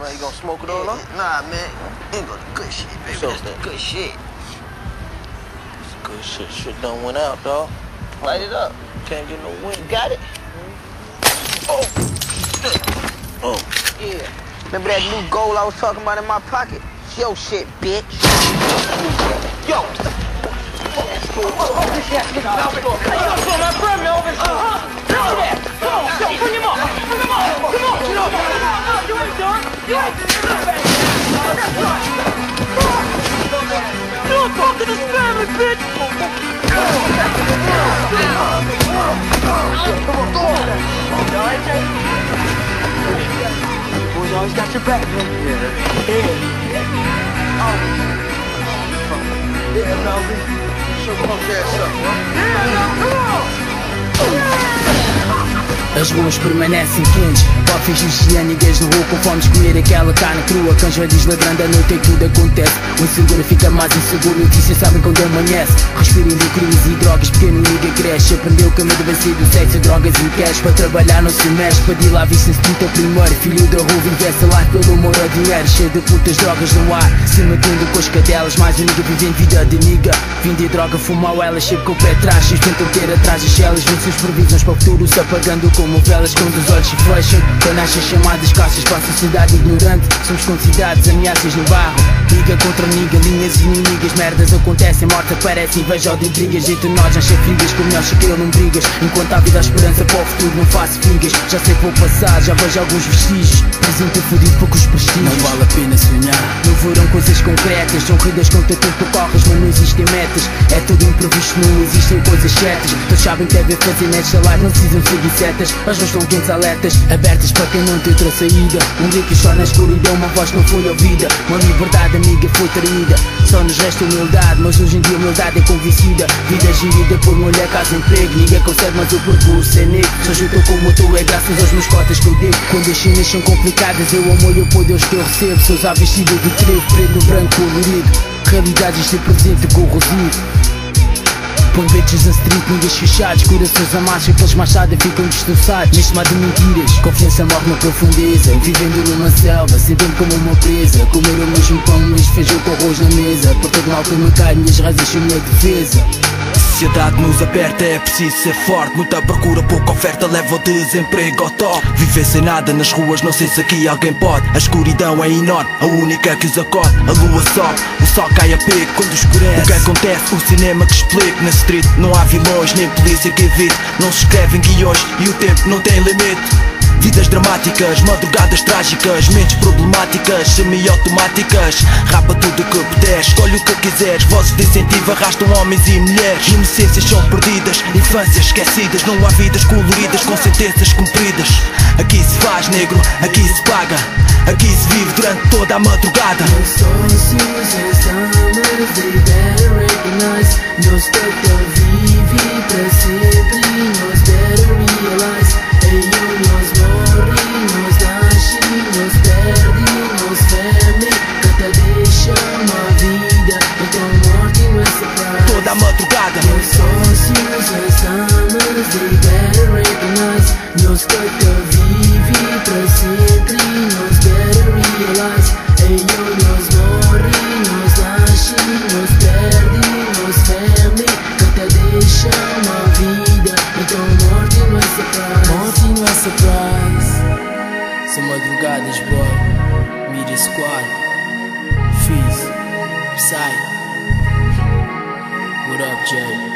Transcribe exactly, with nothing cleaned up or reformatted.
man. You gonna smoke it all up? Nah, man. Here go the good shit, baby. So That's the good shit. It's good shit. Shit done went out, dog. Light it up. Can't get no wind. You got it? Oh. Oh. Yeah. Remember that new gold I was talking about in my pocket? It's your shit, bitch. Yo. Yo, my friend, Melvin. Uh-huh. Yo, there. Come on. Yo, bring him up. Bring him up. Come on. Get up. You ain't done. You ain't done. You don't talk to this family, bitch. Boys always got your back, man. Yeah. Yeah. Oh. Yeah, Melvin. Show punk ass up, bro. Yeah, now, come on. As ruas permanecem quentes, cofres higiênicas no rua com fome de comer aquela carne crua. Cães velhos ladrando à noite é que tudo acontece. O inseguro fica mais inseguro, notícias sabem quando amanhece. Respirem de crimes e drogas, pequeno nigga cresce. Aprendeu que a medo vai ser do sexo, drogas e cash. Para trabalhar não se mexe, para de lá vista-se trinta primeiro. Filho da rua, investe lá pelo amor ao dinheiro. Cheio de putas, drogas no ar, se metendo com as cadelas. Mais um nigga vivendo vida de nigga. Vende droga, fumam elas, sempre com o pé atrás. Vocês tentam ter atrás as celas, vêm seus previsões para o futuro, se apagando como velas quando os olhos se flecham. Canachas chamadas caças para a sociedade ignorante. Somos considerados ameaças no barro. Liga contra niga, linhas inimigas. Merdas acontecem, morte aparece, inveja de intrigas. Entre nós já chefigas, com melhores que eu não brigas. Enquanto há vida a esperança para o futuro, não faço figas. Já sei para o passado, já vejo alguns vestígios. Presente fudido, poucos prestígios. Não vale a pena sonhar. No verão coisas concretas, são corridas contra tempo corres, mas não existem metas. É tudo imprevisto, não existem coisas certas. Todos sabem que devem fazer nesta live, não precisam seguir setas. As ruas estão quentes, alertas, abertas para quem não tem outra saída. Um dia que chora na escuridão, uma voz não foi ouvida. Uma liberdade amiga foi traída. Só nos resta humildade, mas hoje em dia a humildade é convencida. Vida gerida por mulher, casa, emprego. Ninguém consegue, mas o percurso é negro. Se ajudam como tu é graças aos meus cotas que eu digo. Quando as chinas são complicadas, eu amo e apoio Deus que eu recebo. Sou já vestido de trevo, preto, branco, colorido. Realidades de presente corrosivo. Põe beijos na street, ninguém fechados. Corações amassos, aqueles machados ficam destroçados. Neste mar de mentiras, confiança morre na profundeza. Vivendo numa selva, sentindo como uma presa. Comer o mesmo pão, mas feijão com arroz na mesa. Por todo mal que me cai, minhas raízes são minha defesa. A sociedade nos aperta, é preciso ser forte. Muita procura, pouca oferta, leva o desemprego ao top. Viver sem nada nas ruas, não sei se aqui alguém pode. A escuridão é enorme, a única que os acode. A lua sobe, o sol cai a pique quando escurece. O que acontece, o cinema que explica. Na street não há vilões, nem polícia que evite. Não se escrevem guiões e o tempo não tem limite. Vidas dramáticas, madrugadas trágicas, mentes problemáticas, semi-automáticas. Rapa tudo o que puderes, escolhe o que quiseres. Vozes de incentivo arrastam homens e mulheres. Inocências são perdidas, infâncias esquecidas. Não há vidas coloridas com sentenças cumpridas. Aqui se faz negro, aqui se paga. Aqui se vive durante toda a madrugada. Meus sócios, as damas, they better recognize. Nós toca vive para sempre. Nós better realize. Ei, eu, nós morre, nós nasce, nós perde, nós family. Canta deixa uma vida, então morte não é surprise. Toda a madrugada. Meus sócios, as damas, they better recognize. Nós toca vive para sempre. Nós better realize. Ei, eu, nós morre, nós nasce, nós perde, nós family. Canta deixa uma vida, então morte não é surprise. Morte não é surprise. São madrugadas, boy. Media Squad, Fizz, Psy. What up, Jay?